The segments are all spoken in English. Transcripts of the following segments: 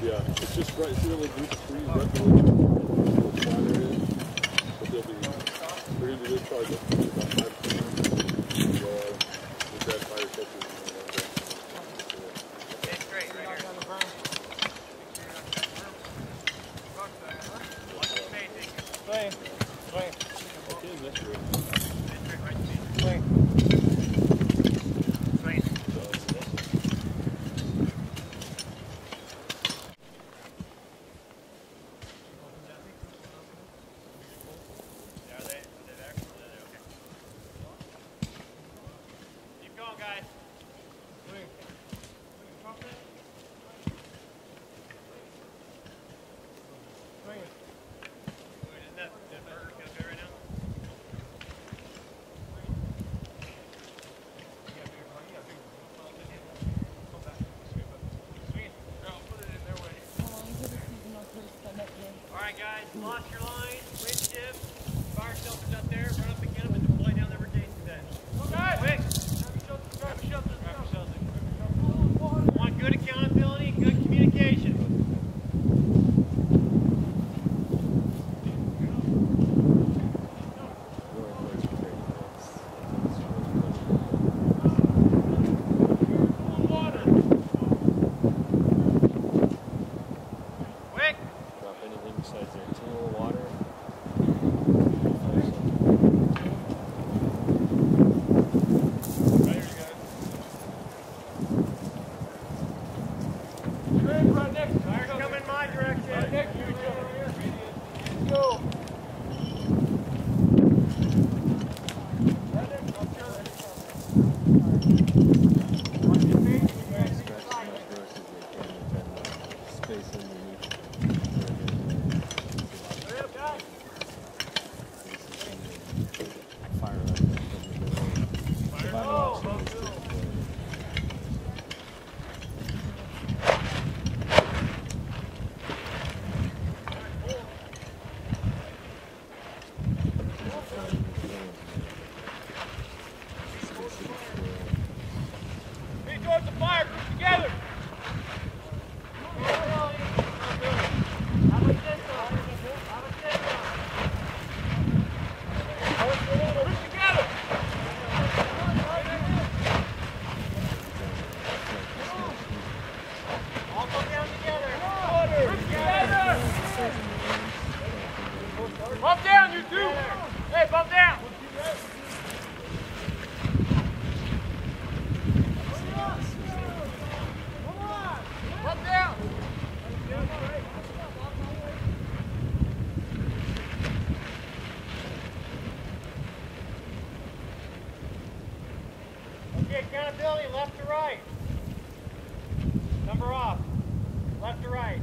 Yeah, it's just right. See the little group of trees right below the flat area? But they'll be, we're going to do this probably about 5 feet. We've got fire catchers. Okay, straight right here. Swing. Swing. Okay, that's great. Swing. Swing. Guys. Swing. Swing. Isn't that burger feel good right now? Alright guys, lost your line, wind shift, fire shelters up there, run up and get them and deploy down there where Jason's at. Okay. Quick! Grab a shelter. Want good accountability, good communication. Quick! Drop anything besides their tool, water. Right next to you. Fire's coming my direction. Right next to each other. Let's go. Right next to each other. Space underneath. Hurry up, guys. Fire up. Be towards the fire, group together. All go down together. Bump down, you two. Hey, bump down. Bump down. Okay, accountability, left to right. Number off. Left to right.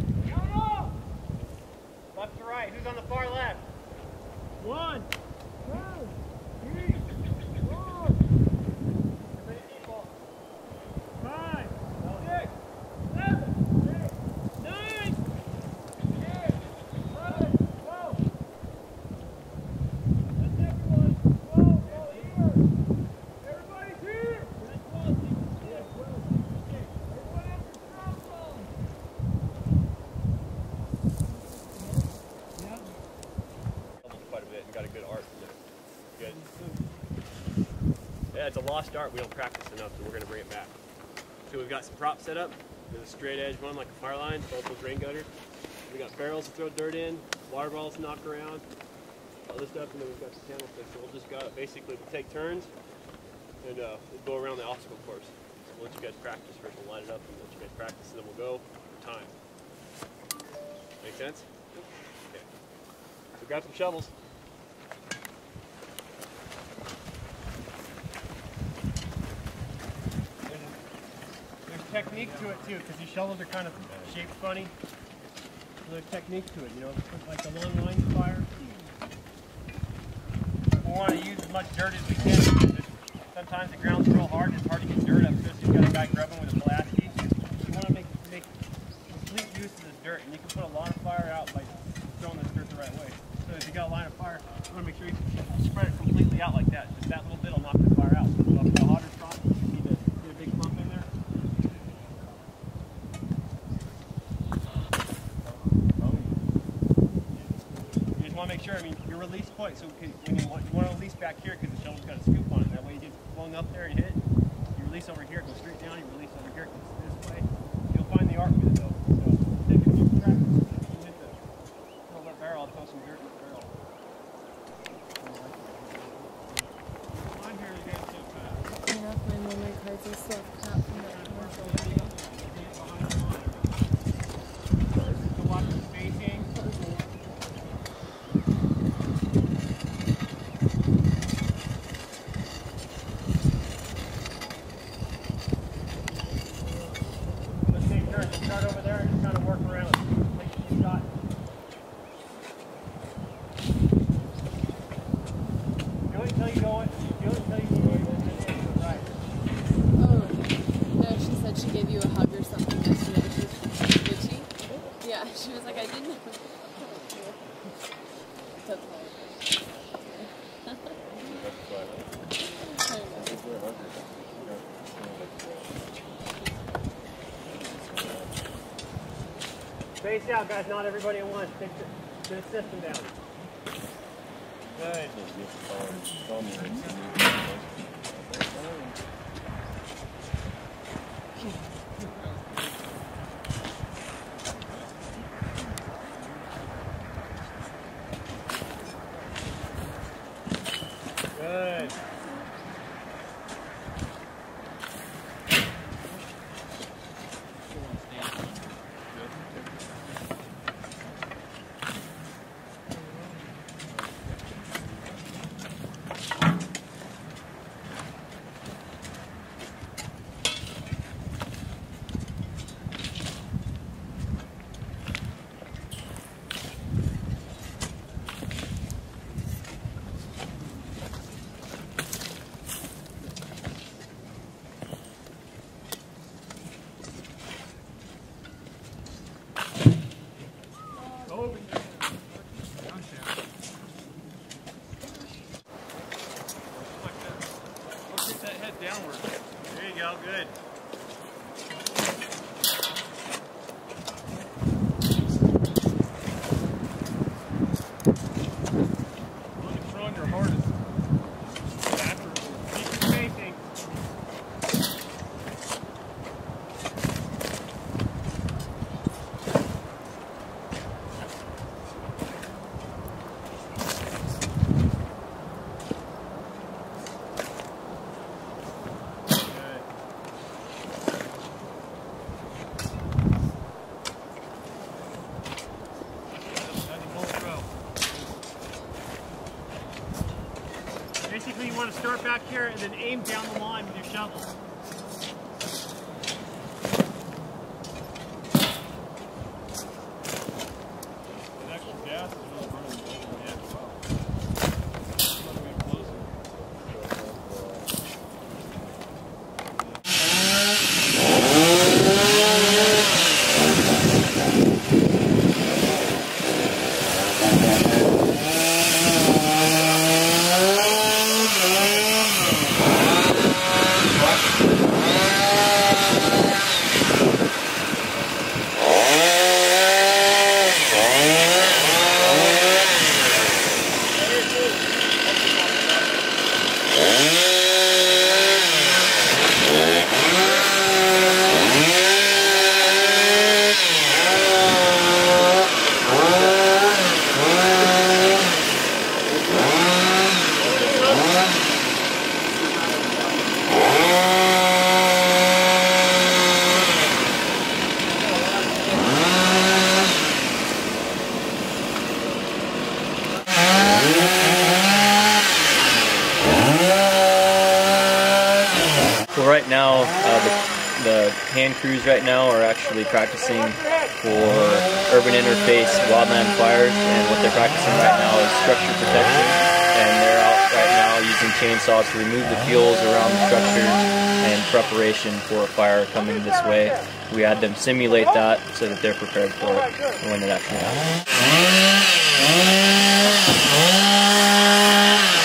Left to right. Who's on the far left? 1, 2, 3, 4, Everybody default. 5, 6, 7, 8, 9, 10, 11, 12. That's everyone. 12, go here. Everybody's here. That's 12, 16, 12, 16. Everyone has your cell phone. Quite a bit and got a good art from it. Good. Yeah, it's a lost art. We don't practice enough, so we're going to bring it back. So we've got some props set up. There's a straight edge one like a fire line, both those rain gutters. We got barrels to throw dirt in, water balls to knock around, other stuff, and then we've got the candlesticks. So we'll just basically we'll take turns and we'll go around the obstacle course. We'll let you guys practice first. We'll light it up and let you guys practice, and then we'll go for time. Make sense? Okay. So grab some shovels. There's technique to it too, because these shovels are kind of shaped funny. So there's technique to it, you know, like the long line fire. We want to use as much dirt as we can. Sometimes the ground's real hard, it's hard to get dirt up, especially if you've got a guy grubbing with a blast piece. You want to make complete use of this dirt, and you can put a lot of fire out by throwing this dirt the right way. So if you got a line of fire, you want to make sure you spread it completely out like that. Just that little bit will knock the fire out. So if the hotter spot, you need to get a big clump in there. want to make sure, I mean, your release point, so when you want to release back here because the shovel's got a scoop on it. That way you get flung up there and hit it. You release over here, it goes straight down. You release over here, it goes this way. You'll find the art with it though. So take a few practice. You hit the throw that barrel, I'll throw some dirt in the barrel. I'm here to get so fast. I have my memory cards are so crap from that commercial video. So watch the spacing. Let's take turns. Start over there and just kind of work around. Take a shot. Do it until you go in. Do it until you go in. Right. Oh, no, she said she gave you a hug or something yesterday. Did she? Yeah, she was like, I didn't know. That's Space out, guys. Not everybody at once. Take the system down. Good. Good. That head downward. There you go, good. Look at throwing your hardest. After, keep your spacing. Basically, you want to start back here and then aim down the line with your shovel. The actual gas is really burning. Yeah. Well, right now, the hand crews right now are actually practicing for urban interface wildland fires, and what they're practicing right now is structure protection, and they're out right now using chainsaws to remove the fuels around the structures in preparation for a fire coming this way. We had them simulate that so that they're prepared for it when it actually happens.